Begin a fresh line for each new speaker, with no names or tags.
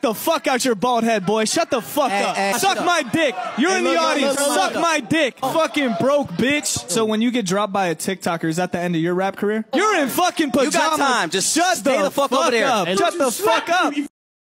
the fuck out your bald head, boy. Shut the fuck up. Suck my dick. You're in the audience. Suck my dick. Fucking broke bitch. So when you get dropped by a TikToker, is that the end of your rap career? You're in fucking pajamas.
You got time. Just
shut
stay the fuck over there.
Shut the fuck up.